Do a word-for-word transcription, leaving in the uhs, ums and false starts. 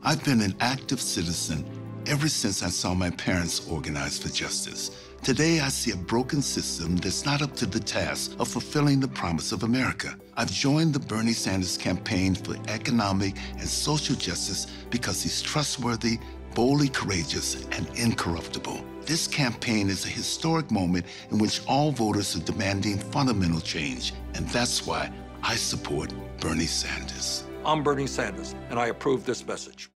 I've been an active citizen ever since I saw my parents organize for justice. Today, I see a broken system that's not up to the task of fulfilling the promise of America. I've joined the Bernie Sanders campaign for economic and social justice because he's trustworthy, boldly courageous, and incorruptible. This campaign is a historic moment in which all voters are demanding fundamental change, and that's why I support Bernie Sanders. I'm Bernie Sanders, and I approve this message.